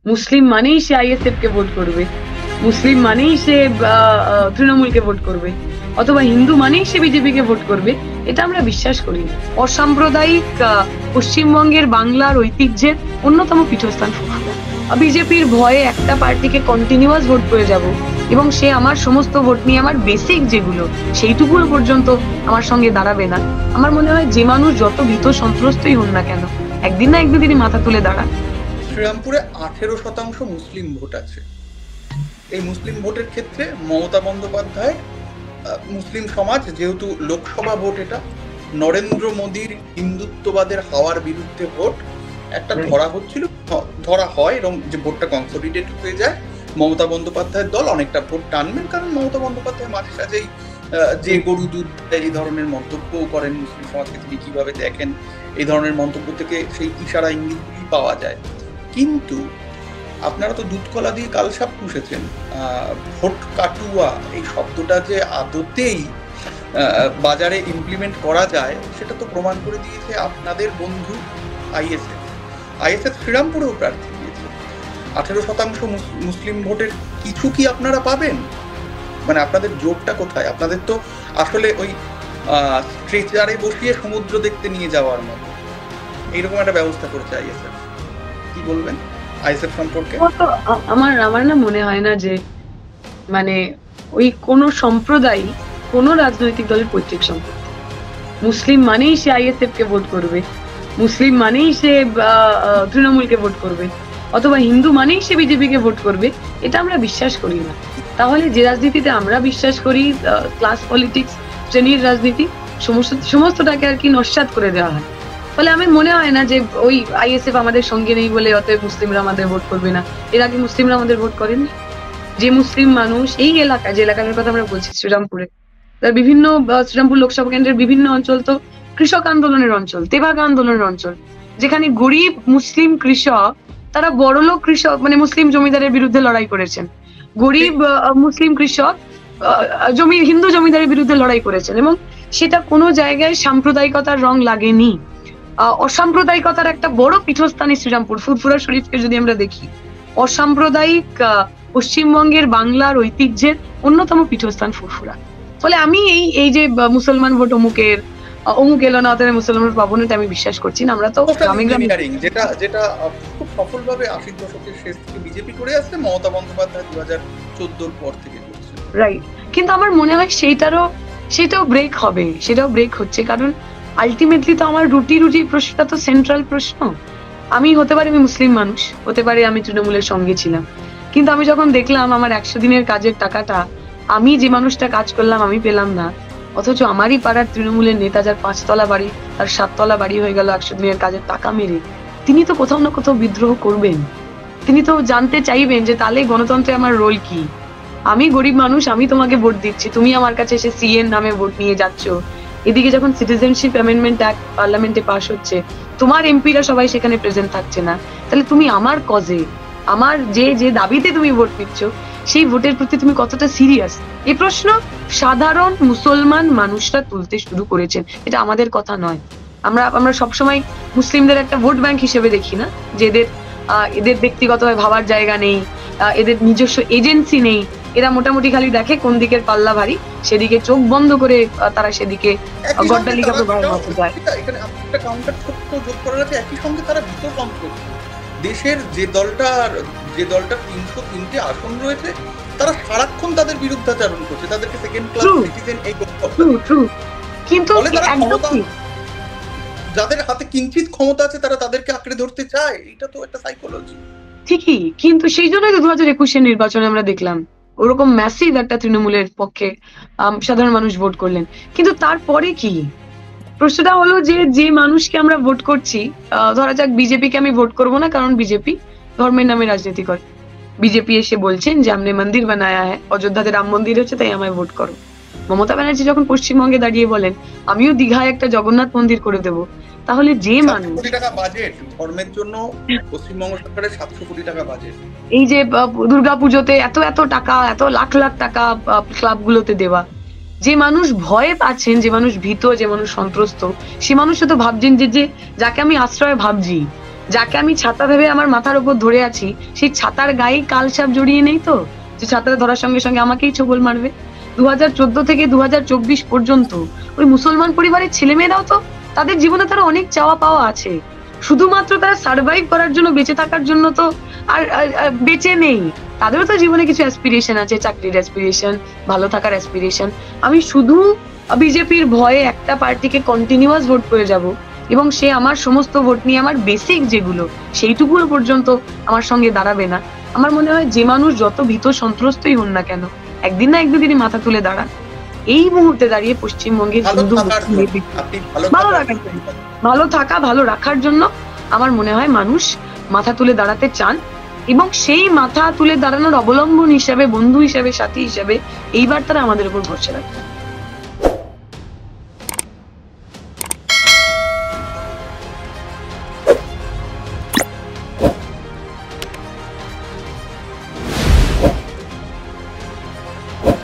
মুসলিম মানেই সে আইএসএফ কে ভোট করবে, মুসলিম মানেই সে তৃণমূলকে ভোট করবে, অথবা হিন্দু মানেই সে বিজেপি কে ভোট করবে, এটা আমরা বিশ্বাস করি না। অসাম্প্রদায়িক পশ্চিমবঙ্গের বাংলার ঐতিহ্যের অন্যতম পীঠস্থান ফুরফুরা। বিজেপির ভয়ে একটা পার্টিকে কন্টিনিউয়াস ভোট করে যাব এবং সে আমার সমস্ত ভোট নিয়ে আমার বেসিক যেগুলো সেইটুকু পর্যন্ত আমার সঙ্গে দাঁড়াবে না। আমার মনে হয় যে মানুষ যত ভীত সন্ত্রস্তই হন না কেন, একদিন না একদিন তিনি মাথা তুলে দাঁড়ান। শ্রীরামপুরে 18% মুসলিম ভোট আছে। এই মুসলিম ভোটের ক্ষেত্রে মমতা বন্দ্যোপাধ্যায় মুসলিম সমাজ, যেহেতু লোকসভা ভোট, এটা নরেন্দ্র মোদীর হিন্দুত্ববাদের হাওয়ার বিরুদ্ধে ভোট একটা ধরা হচ্ছিল, ধরা হয়, এবং যে ভোটটা কনসলিডেট হয়ে যায়, মমতা বন্দ্যোপাধ্যায়ের দল অনেকটা ভোট টানবেন, কারণ মমতা বন্দ্যোপাধ্যায় মাঝে সাঝেই যে গরু দুধ এই ধরনের মন্তব্য করেন, মুসলিম সমাজকে তিনি কিভাবে দেখেন, এই ধরনের মন্তব্য থেকে সেই ইশারা ইঙ্গিতগুলি পাওয়া যায়। কিন্তু আপনারা তো দুধ কলা দিয়ে কালসাপ পুষেছেন। ভোট কাটুয়া এই শব্দটা যে আদতেই বাজারে ইমপ্লিমেন্ট করা যায় সেটা তো প্রমাণ করে দিয়েছে আপনাদের বন্ধু আইএসএফ। আইএসএফ শ্রীরামপুরেও প্রার্থী দিয়েছে। 18% মুসলিম ভোটের কিছু কি আপনারা পাবেন? মানে আপনাদের জোরটা কোথায়? আপনাদের তো আসলে ওই স্ট্রেচারে বসিয়ে সমুদ্র দেখতে নিয়ে যাওয়ার মতো এইরকম একটা ব্যবস্থা করেছে আইএসএফ। কি বলবেন আইএসএফ সম্পর্কে? আমার না মনে হয় না যে মানে ওই কোন সম্প্রদায় কোন রাজনৈতিক দলের পৈতৃক সম্পত্তি। মুসলিম মানেই সে আইএসএফ কে ভোট করবে, মুসলিম মানেই সে তৃণমূলকে ভোট করবে, অথবা হিন্দু মানেই সে বিজেপি কে ভোট করবে, এটা আমরা বিশ্বাস করি না। তাহলে যে রাজনীতিতে আমরা বিশ্বাস করি, ক্লাস পলিটিক্স, শ্রেণীর রাজনীতি, সমস্তটাকে আর কি নস্যাৎ করে দেওয়া হয়। ফলে আমি মনে হয় না যে ওই আইএসএফ আমাদের সঙ্গে নেই বলে অতএব মুসলিমরা আমাদের ভোট করবে না। এর আগে মুসলিমরা আমাদের ভোট করেননি। যে মুসলিম মানুষ এই এলাকায়, যে এলাকার কথা আমরা বলছি শ্রীরামপুরে, তার বিভিন্ন শ্রীরামপুর লোকসভা কেন্দ্রের বিভিন্ন অঞ্চল তো কৃষক আন্দোলনের অঞ্চল, তেভাগা আন্দোলনের অঞ্চল, যেখানে গরিব মুসলিম কৃষক, তারা বড়লোক কৃষক মানে মুসলিম জমিদারের বিরুদ্ধে লড়াই করেছেন। গরিব মুসলিম কৃষক হিন্দু জমিদারের বিরুদ্ধে লড়াই করেছেন, এবং সেটা কোনো জায়গায় সাম্প্রদায়িকতার রং লাগেনি। অসাম্প্রদায়িকতার একটা বড় পীঠস্থানই শ্রীরামপুর। ফুরফুরা শরীফকে যদি আমরা দেখি, অসাম্প্রদায়িক পশ্চিমবঙ্গের বাংলার ঐতিহ্যের অন্যতম পীঠস্থান ফুরফুরা। ফলে আমি এই যে মুসলমান ভোট অমুক এলো না, অতএব মুসলমান পাবো না, আমি বিশ্বাস করছি না। আমরা তো গ্রামে গ্রামে, যেটা খুব সফলভাবে 80 দশকের শেষ থেকে বিজেপি করে আসছে, মমতা বন্দ্যোপাধ্যায় 2014 পর থেকে করছে, রাইট। কিন্তু আমার মনে হয় সেটাও ব্রেক হবে, সেটাও ব্রেক হচ্ছে, কারণ আলটিমেটলি তো আমার রুটি প্রশ্নটা তো সেন্ট্রাল প্রশ্ন। আমি হতে পারি আমি মুসলিম মানুষ, হতে পারে আমি তৃণমূলের সঙ্গে ছিলাম, কিন্তু আমি যখন দেখলাম আমার 100 দিনের কাজের টাকাটা আমি যে মানুষটা কাজ করলাম আমি পেলাম না, অথচ আমারই পাড়ার তৃণমূলের নেতা, যার 5 তলা বাড়ি, তার 7 তলা বাড়ি হয়ে গেল 100 দিনের কাজের টাকা মেরে, তিনি তো কোথাও না কোথাও বিদ্রোহ করবেন। তিনি তো জানতে চাইবেন যে তাহলে গণতন্ত্রে আমার রোল কি। আমি গরিব মানুষ, আমি তোমাকে ভোট দিচ্ছি, তুমি আমার কাছে এসে সিএন নামে ভোট নিয়ে যাচ্ছ। এদিকে যখন সিটিজেনশিপ অ্যামেন্ডমেন্ট অ্যাক্ট পার্লামেন্টে পাস হচ্ছে, তোমার এমপিরা সবাই সেখানে প্রেজেন্ট থাকছে না, তাহলে তুমি আমার কজে, আমার যে দাবিতে তুমি ভোট দিচ্ছ, সেই ভোটের প্রতি তুমি কতটা সিরিয়াস? এই প্রশ্ন সাধারণ মুসলমান মানুষরা তুলতে শুরু করেছেন। এটা আমাদের কথা নয়। আমরা সবসময় মুসলিমদের একটা ভোট ব্যাংক হিসেবে দেখি না, যে এদের ব্যক্তিগতভাবে ভাবার জায়গা নেই, এদের নিজস্ব এজেন্সি নেই, এরা মোটামুটি খালি দেখে কোন দিকের পাল্লা ভারী, সেদিকে চোখ বন্ধ করে তারা সেদিকে গড্ডালিকা প্রবাহের মতো যায়। এখানে একটা কাউন্টার ছোট্ট যোগ করার আছে, একই সঙ্গে তারা বিতর্ক। দেশের যে দলটার 303টে আসন রয়েছে, তারা সারাক্ষণ তাদের বিরুদ্ধাচরণ করছে, তাদেরকে সেকেন্ড ক্লাস সিটিজেন এই কিন্তু যাদের হাতে কিঞ্চিত ক্ষমতা আছে তারা তাদেরকে আঁকড়ে ধরতে চায়। এটা তো একটা সাইকোলজি। ঠিকই, কিন্তু সেই জন্যই তো 2021-এর নির্বাচনে আমরা দেখলাম ওরকম ম্যাসিভ একটা তৃণমূলের পক্ষে সাধারণ মানুষ ভোট করলেন। কিন্তু তারপরে কি প্রশ্নটা হলো যে মানুষকে আমরা ভোট করছি, ধরা যাক বিজেপিকে আমি ভোট করবো না, কারণ বিজেপি ধর্মের নামে রাজনীতি করে। বিজেপি এসে বলছেন যে আমনে মন্দির বানায়া হ্যায়, অযোধ্যাতে রাম মন্দির হচ্ছে, তাই আমায় ভোট করো। মমতা ব্যানার্জি যখন পশ্চিমবঙ্গে দাঁড়িয়ে বলেন আমিও দীঘায় একটা জগন্নাথ মন্দির করে দেবো, তাহলে যে মানুষ, 700 কোটি টাকা বাজেট ধর্মের জন্য, পশ্চিমবঙ্গ সরকারের 700 কোটি টাকা বাজেট, এই যে দুর্গাপুজোতে এত টাকা, এত লাখ টাকা ক্লাবগুলোতে দেওয়া, যে মানুষ ভয়ে পাচ্ছেন, যে মানুষ ভীত, যে মানুষ সন্ত্রস্ত, সে মানুষ তো ভাবছেন যে যাকে আমি আশ্রয় ভাবছি, যাকে আমি ছাতা ভেবে আমার মাথার উপর ধরে আছি, সেই ছাতার গায়ে কালসাপ জড়িয়ে নেই তো, যে ছাতাটা ধরার সঙ্গে সঙ্গে আমাকেই ছোবল মারবে। 2014 থেকে 2024 পর্যন্ত ওই মুসলমান পরিবারের ছেলেমেয়েরাও তো তাদের জীবনে তারা অনেক চাওয়া পাওয়া আছে, শুধুমাত্র তারা সার্ভাইভ করার জন্য, বেঁচে থাকার জন্য তো আর বেঁচে নেই। তাদেরও তো জীবনে কিছু অ্যাসপিরেশন আছে, চাকরির অ্যাসপিরেশন, ভালো থাকার অ্যাসপিরেশন। আমি শুধু বিজেপির ভয়ে একটা পার্টিকে কন্টিনিউয়াস ভোট করে যাব, এবং সে আমার সমস্ত ভোট নিয়ে আমার বেসিক যেগুলো সেইটুকু পর্যন্ত আমার সঙ্গে দাঁড়াবে না। আমার মনে হয় যে মানুষ যত ভীত সন্ত্রস্তই হন না কেন, একদিন না একদিন তিনি মাথা তুলে দাঁড়ান। এই মুহূর্তে দাঁড়িয়ে পশ্চিমবঙ্গের হিন্দু ভালো থাকা, ভালো রাখার জন্য আমার মনে হয় মানুষ মাথা তুলে দাঁড়াতে চান, এবং সেই মাথা তুলে দাঁড়ানোর অবলম্বন হিসাবে, বন্ধু হিসাবে, সাথী হিসাবে এইবার তারা আমাদের উপর ভরসা রাখে।